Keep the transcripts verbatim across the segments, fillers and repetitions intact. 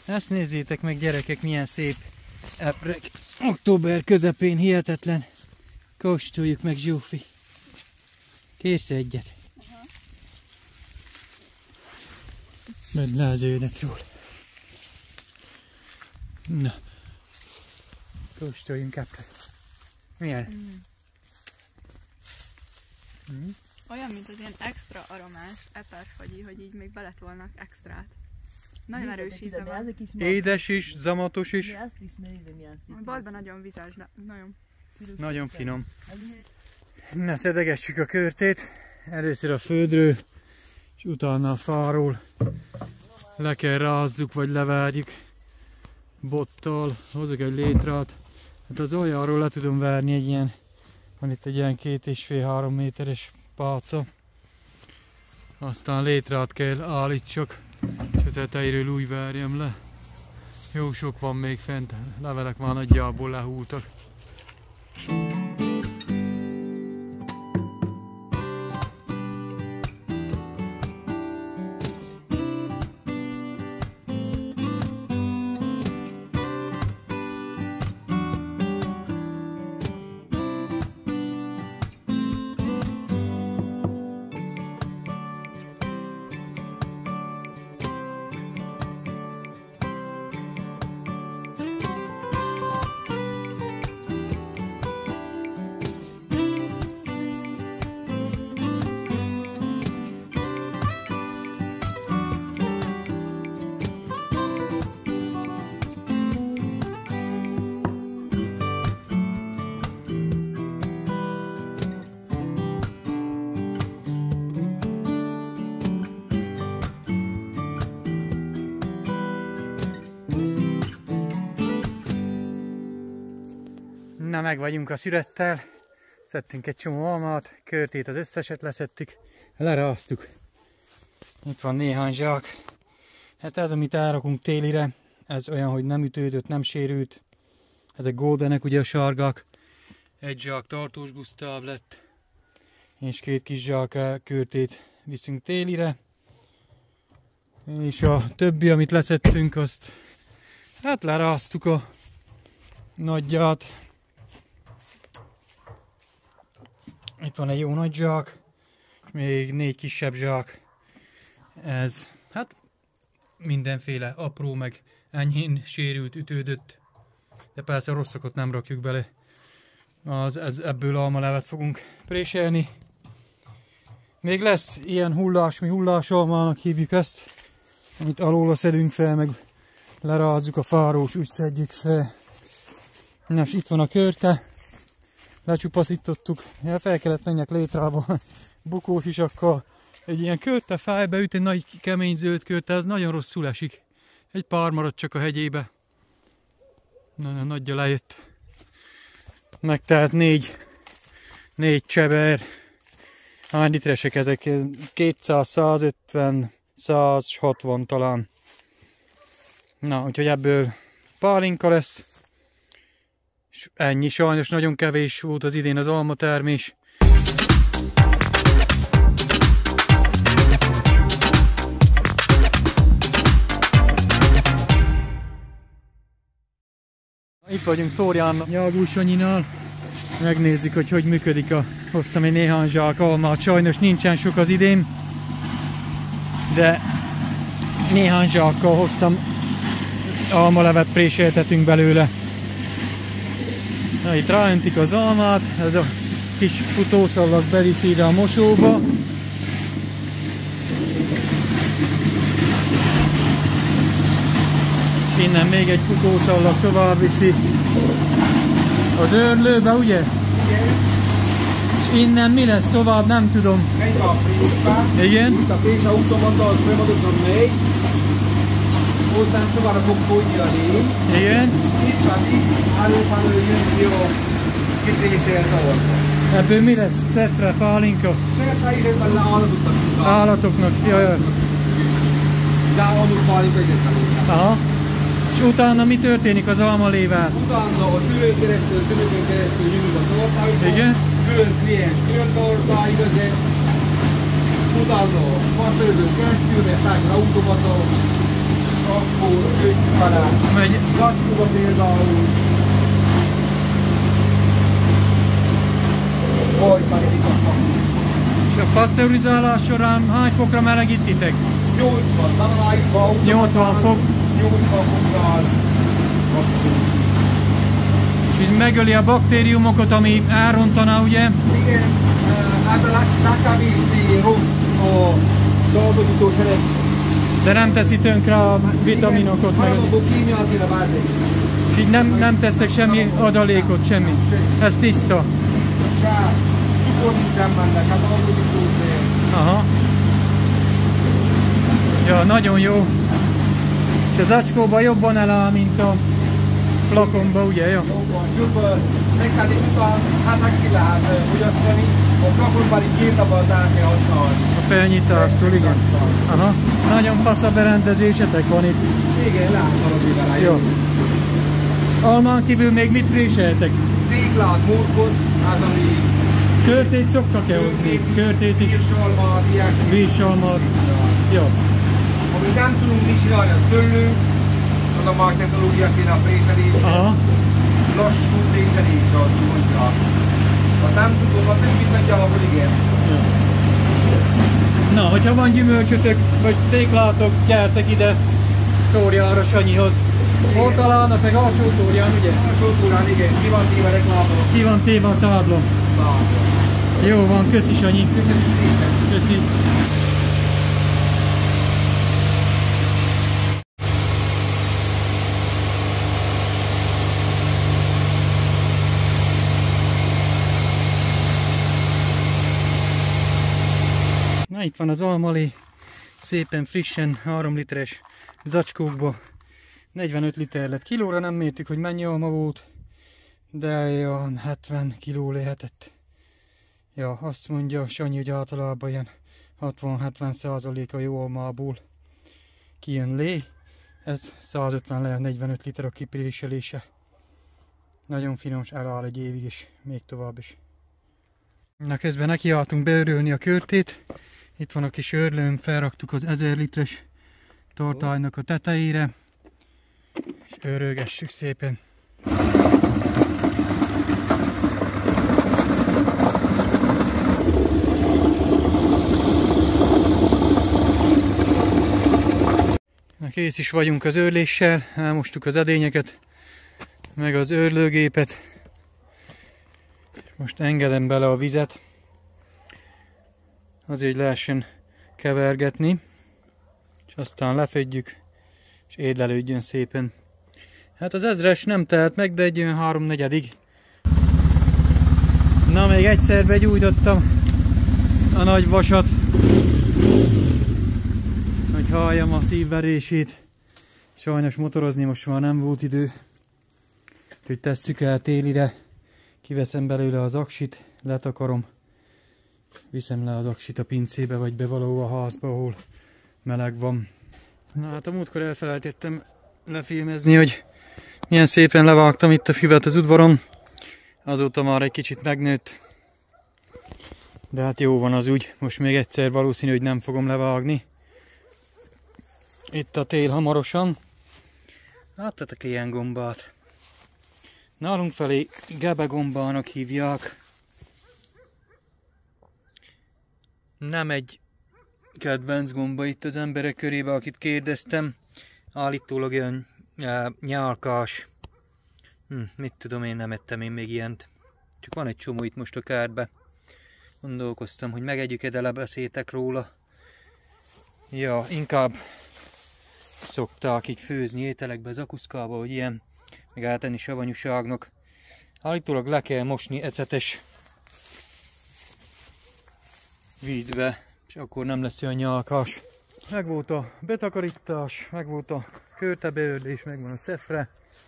Ezt nézzétek meg, gyerekek, milyen szép eprek. Október közepén hihetetlen. Kóstoljuk meg, Zsófi. Kérsz egyet? Aha. Vedd le az ődet róla. Na. Kóstoljunk epret. Milyen? Mm. Mm. Olyan, mint az ilyen extra aromás eperfagyi, hogy így még beletolnak extrát. Nagyon erős íze van. Édes is, zamatos is. A balban nagyon vizes, de nagyon. Nagyon finom. Na, szedegessük a körtét. Először a földről, és utána a fáról. Le kell rázzuk, vagy leverjük bottal. Hozok egy létrát. Hát az olyanról le tudom verni egy ilyen, van itt egy ilyen két és fél-három méteres pálca. Aztán létrát kell állítsak, és a tetejéről úgy verjem le. Jó sok van még fent, levelek már nagyjából lehúltak. Na, meg vagyunk a szürettel, szedtünk egy csomó almát, körtét az összeset leszettük, leráztuk. Itt van néhány zsák. Hát ez, amit elrakunk télire, ez olyan, hogy nem ütődött, nem sérült. Ezek goldenek, ugye a sárgák. Egy zsák tartós Gusztáv lett, és két kis zsák körtét viszünk télire. És a többi, amit leszettünk, azt hát leráztuk a nagyját. Itt van egy jó nagy zsák, még négy kisebb zsák. Ez, hát mindenféle apró, meg enyhén sérült, ütődött. De persze a rosszakat nem rakjuk bele. Az, ez, ebből almalevet fogunk préselni. Még lesz ilyen hullás, mi hullásalmának hívjuk ezt, amit alóla szedünk fel, meg lerázzuk a fáról, és úgy szedjük fel. Na, és itt van a körte. Lecsupaszítottuk, fel kellett menjek létrába bukós isakkal. Egy ilyen körte fájba üt, egy nagy kemény zöld körte, ez nagyon rosszul esik. Egy pár maradt csak a hegyébe. Na, na, nagyja lejött. Meg tehát négy, négy cseber. Hány litresek ezek? kétszáz, százötven, száz hatvan talán. Na, úgyhogy ebből pálinka lesz. És ennyi, sajnos nagyon kevés volt az idén az almatermés. Itt vagyunk Torján Nyalgúsanyinál. Megnézzük, hogy hogy működik a... Hoztam egy néhány zsák almát, sajnos nincsen sok az idén. De néhány zsákkal hoztam, almalevet préseltetünk belőle. Na, itt ráöntik az almát, ez a kis futószalag beviszi ide a mosóba. Innen még egy futószalag tovább viszi az őrlőbe, ugye? Igen. És innen mi lesz tovább, nem tudom. Megy a préspár. Igen. Itt a présautomattal folyamatosan megy. Hozzám csavarra fog folyni a lény. Igen. Itt pedig állópáról jön ki a kitréselt alma. Ebből mi lesz? Cefre, pálinka? Cefre időben le állatoknak. Állatoknak, jaj. De almuk pálinka egyetlen. Aha. És utána mi történik az almalével? Utána a szülőn keresztül, szülőn keresztül nyújt a tortáikon. Igen. Külön kliens, külön tortáig vezet. Utána a partőrzőn keresztül, mert társad automata. akkor kötjük alá. Megy. Zacskóba például. Folytani vitatnak. És a paszteurizálás során hány fokra melegítitek? nyolcvan, tanulásban nyolcvan fok. nyolcvan fokkal. És ez megöli a baktériumokat, ami elrontana, ugye? Igen, hát a legkevésbé rossz a dolgozító szerep. De nem teszi tönkre a vitaminokat. Meg... Haladó kémiátil a bármelyik. És így nem, nem tesztek semmi adalékot, semmi. Ez tiszta. Se, cukor nincsen benne, se dolgozítószer. Aha. Ja, nagyon jó. És az acskóban jobban eláll, mint a flakonba, ugye? Ja? Jobban, jobban. Neked is után, hát ki lehet fogyasztani. A flakonban így két napot át kell használni. A felnyitástól, igen. Aha. Nagyon fasz a berendezésetek van itt. Igen, láthatod vele. Jó. Almán kívül még mit préseltek? Céklát, murkot, az ami... Körtét szoktak-e hozni? Körtét is? Virsalmát, ilyesmi. Virsalmát. Jó. Amit nem tudunk mi csinálni, a szőlő, az a más technológia kéne a préselés. Aha. Lassú préselés az mondja. Ha nem tudom, a többit nagyjából igen. Jó. Na, hogyha van gyümölcsötök, vagy széklátok, gyertek ide Tóriára Sanyihoz. Hol találnak meg alsó Tórián, ugye? Alsó Tórián, igen. Ki van téve reklámolok? Ki van téve a táblon? Jó van, köszi Sanyi. Köszönjük szépen. Köszi. Na, itt van az almalé, szépen frissen, három literes zacskókba, negyvenöt liter lett. Kilóra nem mértük, hogy mennyi alma volt, de olyan hetven kiló lehetett. Ja, azt mondja Sanyi, hogy általában ilyen hatvan-hetven százalék a jó almából kijön lé. Ez százötven lehet, negyvenöt liter a kipréselése. Nagyon finom, és eláll egy évig is, még tovább is. Na, közben nekiálltunk beörülni a körtét. Itt van a kis örlőm, felraktuk az ezer literes tartálynak a tetejére, és örögessük szépen. Na, kész is vagyunk az őrléssel, elmostuk az edényeket, meg az őrlőgépet. Most engedem bele a vizet, azért lehessen kevergetni, és aztán lefedjük, és édlelődjön szépen. Hát az ezres nem tehet meg, de egy olyan háromnegyedig. Na, még egyszer begyújtottam a nagy vasat, hogy halljam a szívverését. Sajnos motorozni most már nem volt idő, úgyhogy tesszük el télire. Kiveszem belőle az aksit, letakarom, viszem le az aksit a pincébe, vagy be valahol a házba, ahol meleg van. Na hát a múltkor elfelejtettem lefilmezni, hogy milyen szépen levágtam itt a füvet az udvaron. Azóta már egy kicsit megnőtt. De hát jó van az úgy, most még egyszer valószínű, hogy nem fogom levágni. Itt a tél hamarosan. Láttatok ilyen gombát? Nálunk felé gebegombának hívják. Nem egy kedvenc gomba itt az emberek körében, akit kérdeztem. Állítólag olyan e, nyálkás. Hm, mit tudom, én nem ettem én még ilyent. Csak van egy csomó itt most a kertbe. Gondolkoztam, hogy megegyük-e, de lebeszéltek róla. Ja, inkább szokták így főzni ételekbe, zakuszkába, hogy ilyen. Meg eltenni savanyúságnak. Állítólag le kell mosni ecetes vízbe, és akkor nem lesz olyan nyálkás. Megvolt a betakarítás, megvolt a körtebeörlés, megvan a cefre.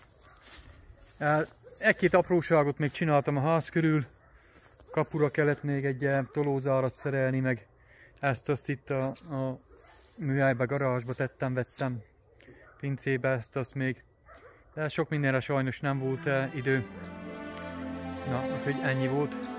Egy-két apróságot még csináltam a ház körül. Kapura kellett még egy tolózárat szerelni, meg ezt azt itt a, a műhelybe, garázsba tettem, vettem. Pincébe ezt azt még. De sok mindenre sajnos nem volt idő. Na, úgyhogy ennyi volt.